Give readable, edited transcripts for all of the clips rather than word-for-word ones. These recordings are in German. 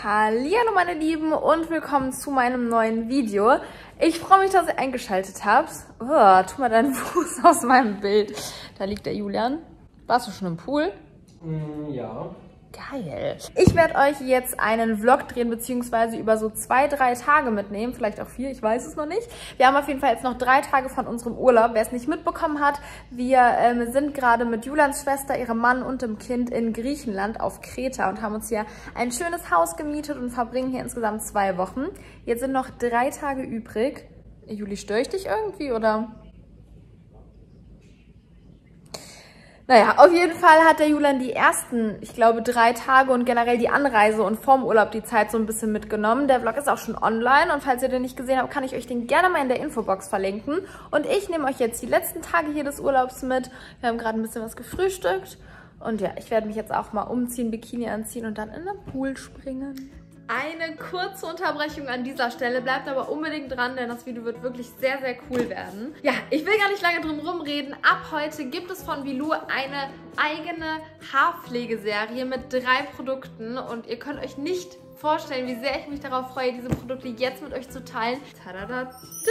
Hallihallo meine Lieben und willkommen zu meinem neuen Video. Ich freue mich, dass ihr eingeschaltet habt. Oh, tu mal deinen Fuß aus meinem Bild. Da liegt der Julian. Warst du schon im Pool? Ja. Geil. Ich werde euch jetzt einen Vlog drehen, beziehungsweise über so 2-3 Tage mitnehmen. Vielleicht auch 4, ich weiß es noch nicht. Wir haben auf jeden Fall jetzt noch 3 Tage von unserem Urlaub. Wer es nicht mitbekommen hat, wir sind gerade mit Julians Schwester, ihrem Mann und dem Kind in Griechenland auf Kreta und haben uns hier ein schönes Haus gemietet und verbringen hier insgesamt 2 Wochen. Jetzt sind noch 3 Tage übrig. Juli, störe ich dich irgendwie, oder? Naja, auf jeden Fall hat der Julian die ersten, ich glaube, 3 Tage und generell die Anreise und vorm Urlaub die Zeit so ein bisschen mitgenommen. Der Vlog ist auch schon online und falls ihr den nicht gesehen habt, kann ich euch den gerne mal in der Infobox verlinken. Und ich nehme euch jetzt die letzten Tage hier des Urlaubs mit. Wir haben gerade ein bisschen was gefrühstückt und ja, ich werde mich jetzt auch mal umziehen, Bikini anziehen und dann in den Pool springen. Eine kurze Unterbrechung an dieser Stelle, bleibt aber unbedingt dran, denn das Video wird wirklich sehr, sehr cool werden. Ja, ich will gar nicht lange drum rumreden. Ab heute gibt es von Vilou eine eigene Haarpflegeserie mit 3 Produkten und ihr könnt euch nicht vorstellen, wie sehr ich mich darauf freue, diese Produkte jetzt mit euch zu teilen. Tadada,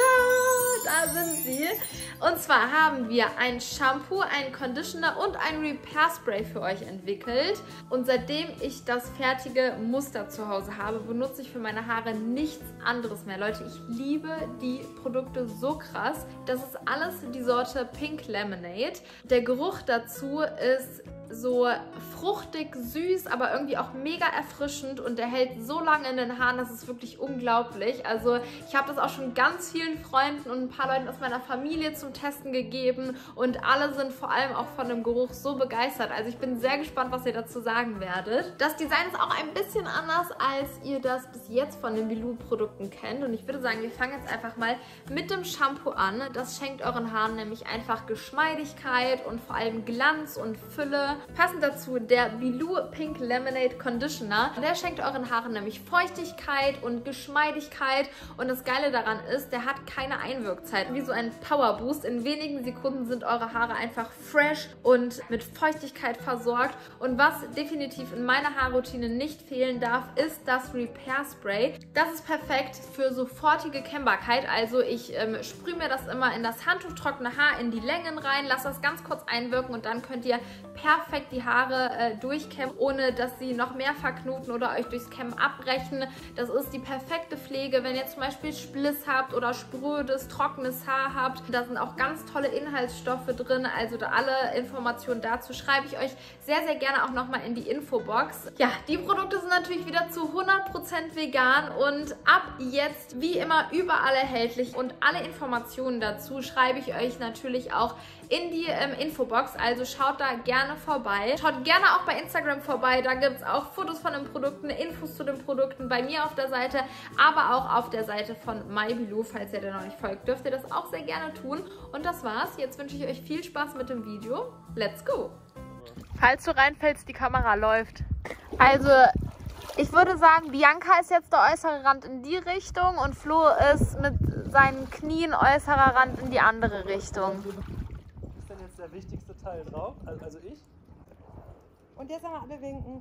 da sind sie. Und zwar haben wir ein Shampoo, einen Conditioner und ein Repair Spray für euch entwickelt. Und seitdem ich das fertige Muster zu Hause habe, benutze ich für meine Haare nichts anderes mehr. Leute, ich liebe die Produkte so krass. Das ist alles die Sorte Pink Lemonade. Der Geruch dazu ist so fruchtig, süß, aber irgendwie auch mega erfrischend und der hält so lange in den Haaren, das ist wirklich unglaublich. Also ich habe das auch schon ganz vielen Freunden und ein paar Leuten aus meiner Familie zum Testen gegeben und alle sind vor allem auch von dem Geruch so begeistert. Also ich bin sehr gespannt, was ihr dazu sagen werdet. Das Design ist auch ein bisschen anders, als ihr das bis jetzt von den Vilou-Produkten kennt und ich würde sagen, wir fangen jetzt einfach mal mit dem Shampoo an. Das schenkt euren Haaren nämlich einfach Geschmeidigkeit und vor allem Glanz und Fülle. Passend dazu der Vilou Pink Lemonade Conditioner. Der schenkt euren Haaren nämlich Feuchtigkeit und Geschmeidigkeit. Und das Geile daran ist, der hat keine Einwirkzeit. Wie so ein Power Boost. In wenigen Sekunden sind eure Haare einfach fresh und mit Feuchtigkeit versorgt. Und was definitiv in meiner Haarroutine nicht fehlen darf, ist das Repair Spray. Das ist perfekt für sofortige Kämmbarkeit. Also ich sprühe mir das immer in das handtuchtrockene Haar in die Längen rein, lasse das ganz kurz einwirken und dann könnt ihr perfekt die Haare durchkämmen, ohne dass sie noch mehr verknoten oder euch durchs Kämmen abbrechen. Das ist die perfekte Pflege, wenn ihr zum Beispiel Spliss habt oder sprödes, trockenes Haar habt. Da sind auch ganz tolle Inhaltsstoffe drin, also alle Informationen dazu schreibe ich euch sehr, sehr gerne auch nochmal in die Infobox. Ja, die Produkte sind natürlich wieder zu 100% vegan und ab jetzt wie immer überall erhältlich und alle Informationen dazu schreibe ich euch natürlich auch in die Infobox, also schaut da gerne vorbei. Schaut gerne auch bei Instagram vorbei, da gibt es auch Fotos von den Produkten, Infos zu den Produkten bei mir auf der Seite, aber auch auf der Seite von myvilou, falls ihr da noch nicht folgt, dürft ihr das auch sehr gerne tun. Und das war's, jetzt wünsche ich euch viel Spaß mit dem Video. Let's go! Falls du reinfällst, die Kamera läuft. Also, ich würde sagen, Bianca ist jetzt der äußere Rand in die Richtung und Flo ist mit seinen Knien äußerer Rand in die andere Richtung. Ist denn jetzt der wichtigste Teil drauf? Also ich? Und jetzt einmal alle winken.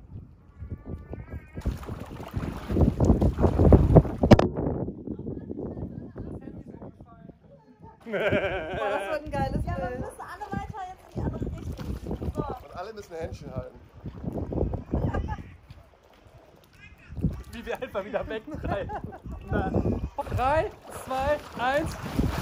Boah, das wird ein geiles Bild. Ja, aber wir müssen alle weiter jetzt in die andere Richtung. So. Und alle müssen Händchen halten. Wie wir einfach wieder wegtreiben. 3, 2, 1.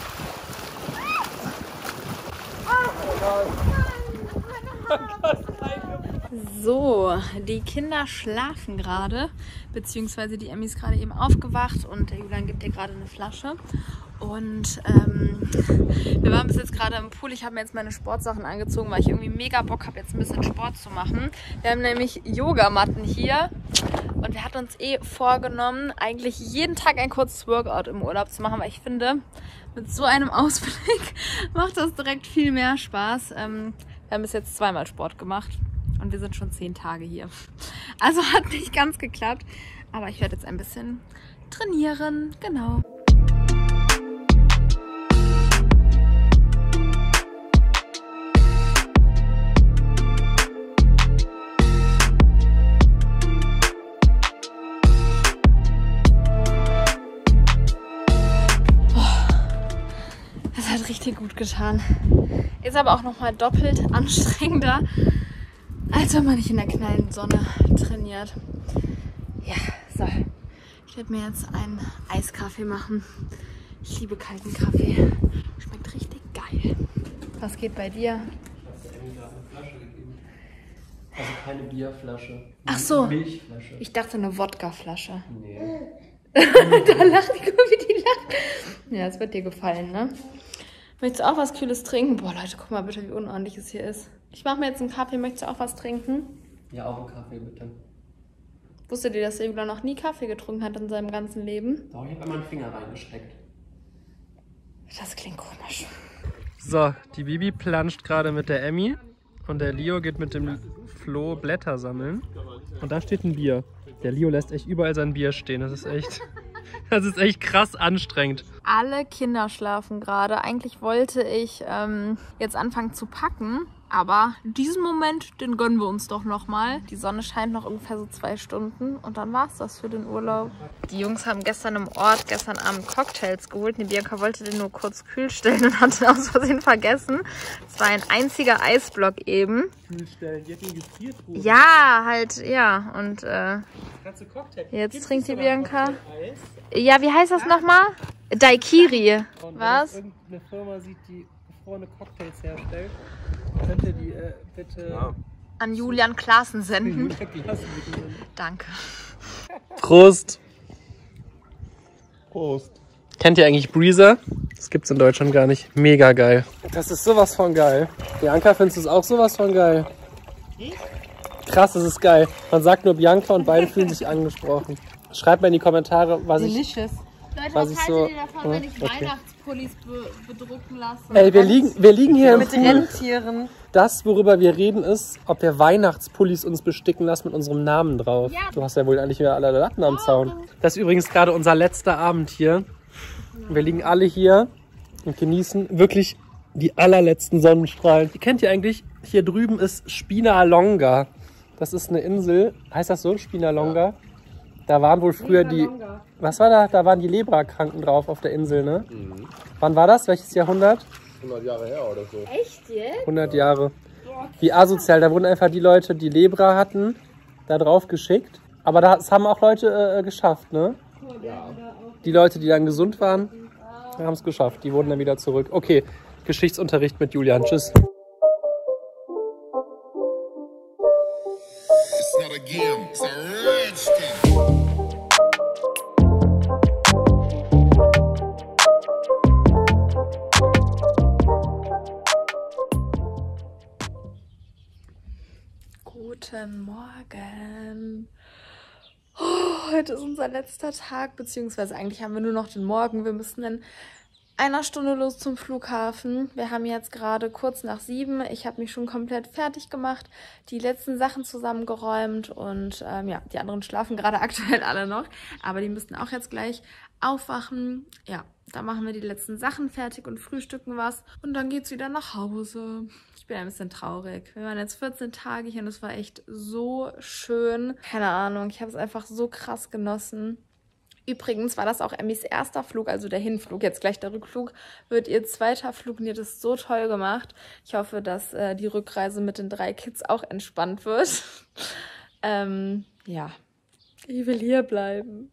So, die Kinder schlafen gerade, beziehungsweise die Emmy ist gerade eben aufgewacht und der Julian gibt ihr gerade eine Flasche. Und wir waren bis jetzt gerade im Pool. Ich habe mir jetzt meine Sportsachen angezogen, weil ich irgendwie mega Bock habe, jetzt ein bisschen Sport zu machen. Wir haben nämlich Yogamatten hier und wir hatten uns vorgenommen, eigentlich jeden Tag ein kurzes Workout im Urlaub zu machen, weil ich finde, mit so einem Ausblick macht das direkt viel mehr Spaß. Wir haben bis jetzt 2-mal Sport gemacht und wir sind schon 10 Tage hier. Also hat nicht ganz geklappt, aber ich werde jetzt ein bisschen trainieren, genau. richtig gut getan. Ist aber auch nochmal doppelt anstrengender, als wenn man nicht in der knallenden Sonne trainiert. Ja, so. Ich werde mir jetzt einen Eiskaffee machen. Ich liebe kalten Kaffee. Schmeckt richtig geil. Was geht bei dir? Hast du irgendwie eine Flasche gegeben? Also keine Bierflasche. Ach so. Milchflasche. Ich dachte eine Wodkaflasche. Nee. Da lacht die, guck wie die lacht. Ja, es wird dir gefallen, ne? Möchtest du auch was Kühles trinken? Boah, Leute, guck mal bitte, wie unordentlich es hier ist. Ich mache mir jetzt einen Kaffee. Möchtest du auch was trinken? Ja, auch einen Kaffee bitte. Wusstet ihr, dass der Jula noch nie Kaffee getrunken hat in seinem ganzen Leben? Doch, ich habe einmal einen Finger reingesteckt. Das klingt komisch. So, die Bibi planscht gerade mit der Emmy und der Leo geht mit dem Flo Blätter sammeln. Und da steht ein Bier. Der Leo lässt echt überall sein Bier stehen. Das ist echt krass anstrengend. Alle Kinder schlafen gerade. Eigentlich wollte ich jetzt anfangen zu packen. Aber diesen Moment, den gönnen wir uns doch nochmal. Die Sonne scheint noch ungefähr so 2 Stunden und dann war es das für den Urlaub. Die Jungs haben gestern im Ort, gestern Abend Cocktails geholt. Die Bianca wollte den nur kurz kühl stellen und hat den aus Versehen vergessen. Es war ein einziger Eisblock eben. Kühlstellen, die hat ihn gefriertruhen. Ja, halt, ja. Und Cocktail. jetzt trinkt die Bianca. Ja, wie heißt das nochmal? Daiquiri. Was? Wenn irgendeine Firma sieht, die gefrorene Cocktails herstellt, könnt ihr die bitte An Julian Klaassen senden. Julia Klassen bitten. Danke. Prost! Prost! Kennt ihr eigentlich Breezer? Das gibt's in Deutschland gar nicht. Mega geil. Das ist sowas von geil. Bianca, findest du es auch sowas von geil? Krass, das ist geil. Man sagt nur Bianca und beide fühlen sich angesprochen. Schreibt mal in die Kommentare, was ich... Leute, Was was ich haltet so- ihr davon, wenn ich okay. Weihnachtspullis bedrucken lasse? Ey, wir liegen hier im Mit Pool. Rentieren. Das, worüber wir reden, ist, ob wir Weihnachtspullis uns besticken lassen mit unserem Namen drauf. Ja. Du hast ja wohl eigentlich wieder alle Latten am Zaun. Das ist übrigens gerade unser letzter Abend hier. Wir liegen alle hier und genießen wirklich die allerletzten Sonnenstrahlen. Kennt ihr eigentlich? Hier drüben ist Spinalonga. Das ist eine Insel. Heißt das so? Spinalonga? Da waren wohl früher die... Was war da? Da waren die Leprakranken drauf auf der Insel, ne? Mhm. Wann war das? Welches Jahrhundert? 100 Jahre her oder so. Echt jetzt? 100 Jahre. Wie asozial. Da wurden einfach die Leute, die Lepra hatten, da drauf geschickt. Aber das haben auch Leute geschafft, ne? Die Leute, die dann gesund waren, haben es geschafft. Die wurden dann wieder zurück. Okay, Geschichtsunterricht mit Julian. Tschüss. It's not a game, it's a rich thing. Guten Morgen. Oh, heute ist unser letzter Tag, beziehungsweise eigentlich haben wir nur noch den Morgen. Wir müssen in einer Stunde los zum Flughafen. Wir haben jetzt gerade kurz nach 7. Ich habe mich schon komplett fertig gemacht, die letzten Sachen zusammengeräumt und ja, die anderen schlafen gerade aktuell alle noch, aber die müssten auch jetzt gleich aufwachen. Ja, da machen wir die letzten Sachen fertig und frühstücken was und dann geht's wieder nach Hause. Ich bin ein bisschen traurig. Wir waren jetzt 14 Tage hier und es war echt so schön. Keine Ahnung, ich habe es einfach so krass genossen. Übrigens war das auch Emmys erster Flug, also der Hinflug. Jetzt gleich der Rückflug wird ihr zweiter Flug und ihr hat das so toll gemacht. Ich hoffe, dass die Rückreise mit den 3 Kids auch entspannt wird. Ja, ich will hier bleiben.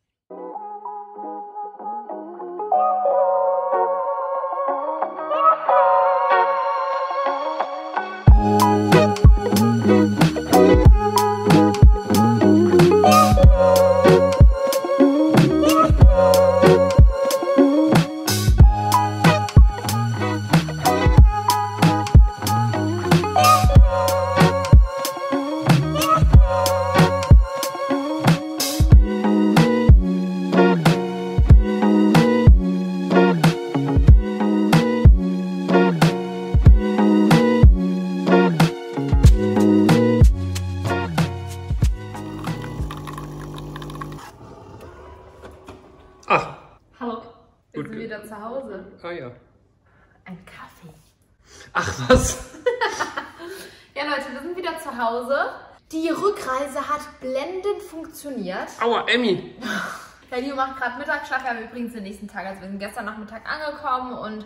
Hallo, wir sind wieder zu Hause. Ah ja. Ein Kaffee. Ach was? Ja Leute, wir sind wieder zu Hause. Die Rückreise hat blendend funktioniert. Aua, Emmy. Der Leo macht gerade Mittagsschlaf. Wir haben übrigens den nächsten Tag, also wir sind gestern Nachmittag angekommen und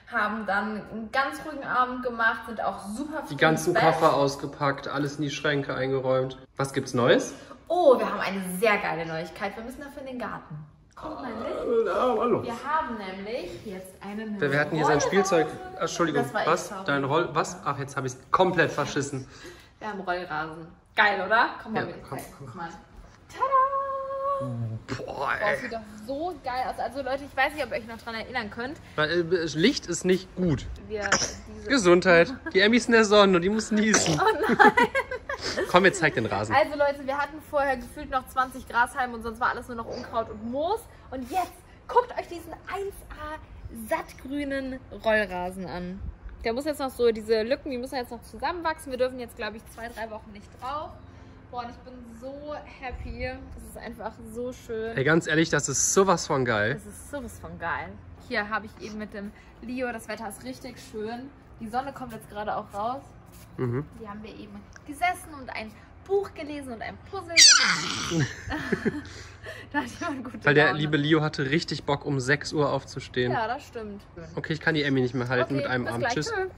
haben dann einen ganz ruhigen Abend gemacht, sind auch super früh Die ganzen ins Bett. Koffer ausgepackt, alles in die Schränke eingeräumt. Was gibt's Neues? Oh, wir haben eine sehr geile Neuigkeit. Wir müssen dafür in den Garten. Kommt mal mit. Hallo. Wir haben nämlich jetzt einen Wir hatten hier sein Spielzeug. Entschuldigung, Das war ich, was? sorry. Dein Roll. Was? Ach, jetzt habe ich es komplett verschissen. Wir haben Rollrasen. Geil, oder? Komm mal Ja, mit. komm, Zeig komm. uns mal. Tada! Boah, Boah, ey. sieht doch so geil aus. Also Leute, ich weiß nicht, ob ihr euch noch daran erinnern könnt. Licht ist nicht gut. Wir diese Gesundheit. Die Emmy ist in der Sonne und die muss niesen. Oh nein. Komm, jetzt zeig den Rasen. Also Leute, wir hatten vorher gefühlt noch 20 Grashalme und sonst war alles nur noch Unkraut und Moos. Und jetzt guckt euch diesen 1A sattgrünen Rollrasen an. Der muss jetzt noch so, diese Lücken, die müssen jetzt noch zusammenwachsen. Wir dürfen jetzt, glaube ich, 2-3 Wochen nicht drauf. Boah, und ich bin so happy. Das ist einfach so schön. Ey, ganz ehrlich, das ist sowas von geil. Das ist sowas von geil. Hier habe ich eben mit dem Leo, das Wetter ist richtig schön. Die Sonne kommt jetzt gerade auch raus. Mhm. Hier haben wir eben gesessen und ein Buch gelesen und ein Puzzle gemacht. Da hat jemand gute Weil der Laune. liebe Leo hatte richtig Bock, um 6 Uhr aufzustehen. Ja, das stimmt. Okay, ich kann die Emmy nicht mehr halten Okay, mit einem bis Arm. gleich. Tschüss. Tschö.